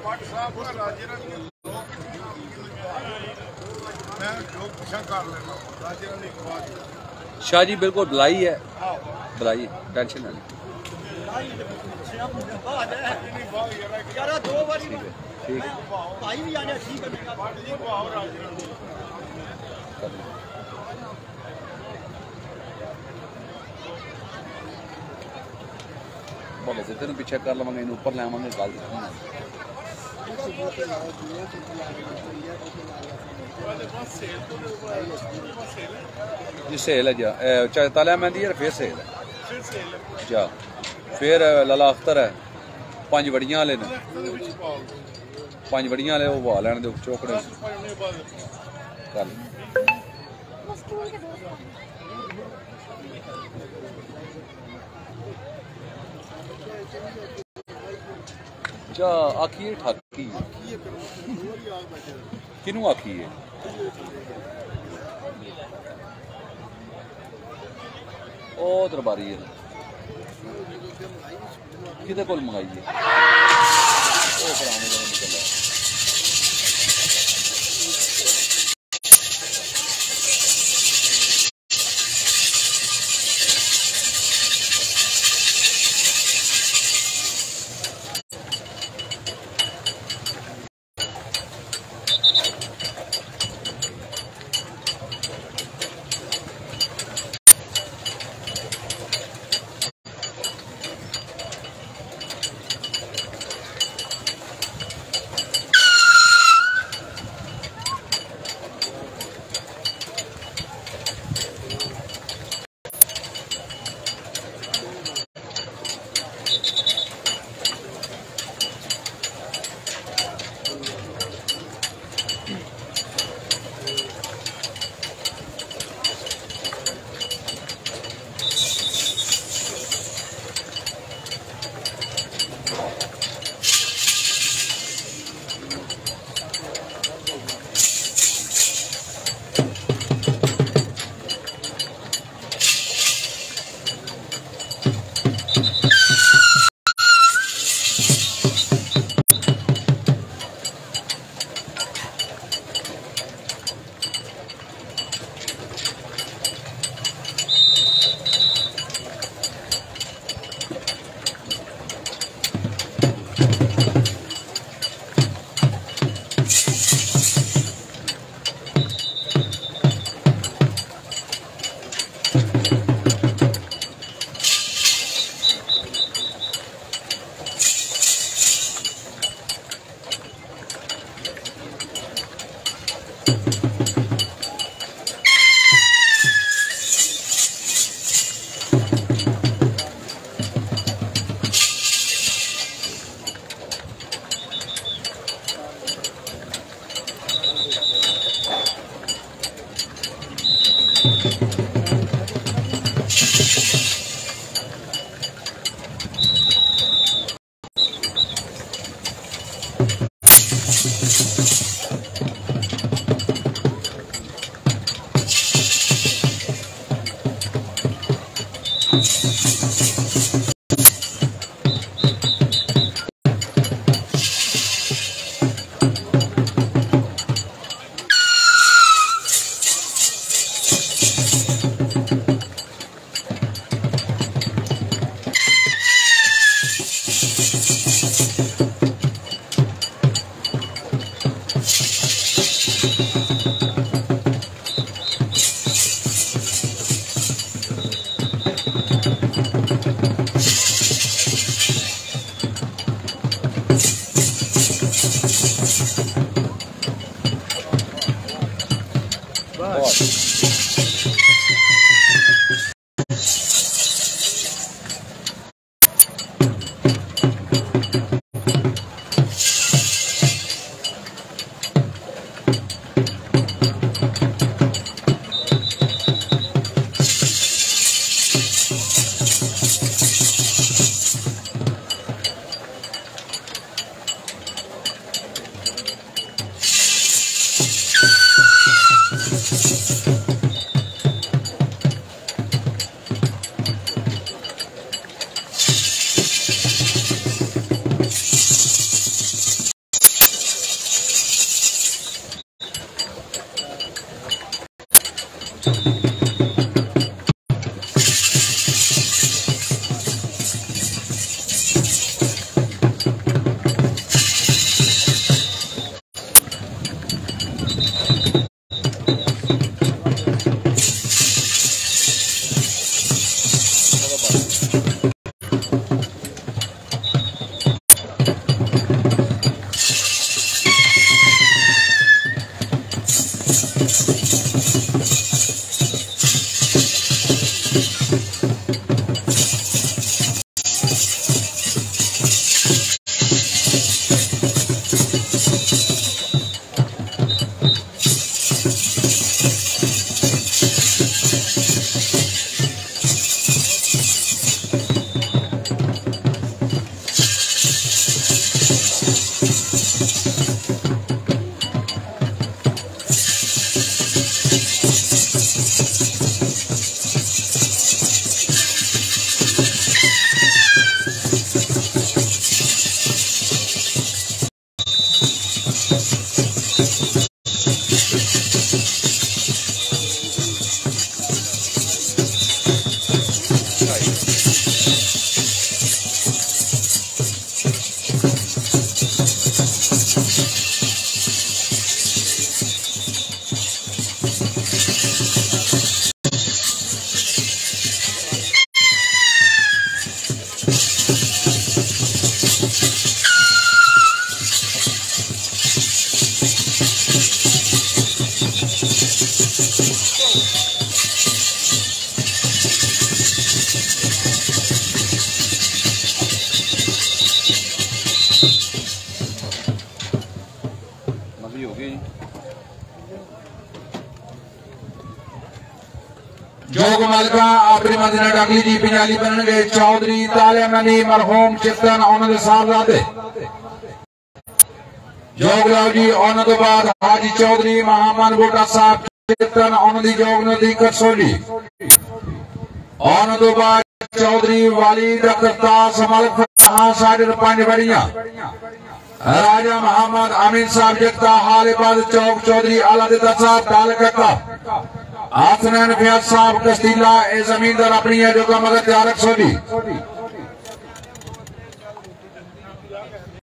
शाह जी बिल्कुल बलाई है, बलाई टेंशन नहीं। ठीक है बोले से तेन पीछे कर लवेंगे, इन ऊपर लवेंगे गल जी सेल है जा तालिया मेहंदी है, फिर सेल है जा, फिर लाला अख्तर है, 5 वड़ियां वाले ने, 5 वड़ियां वाले वो वा लैन दे चौकड़े कल जा आखिए ठाकी किनू आखिए ओ दरबारी है किदे कोल मंगाइए जोग मलका अपनी मदीना डाकली जी पिंजाली बनन गए चौधरी ताले मनी मरहूम चित्तन उन्होंने साहबजादे जोग लाओ जी उन्होंने तो बाद हाजी चौधरी महामन बूटा साहब चित्तन उन्होंने जोग नदी कसोली उन्होंने तो बाद चौधरी वाली दफ्ता समल हाँ साढ़े पांच बड़िया राजा मोहम्मद अमीन साहब जिता हाल बाद चौक चौधरी आला दिता साहब ताल कटा आसनैन फयाज साहब कस्तीला ए जमींदार अपनी है जो का मगर तैयार सोली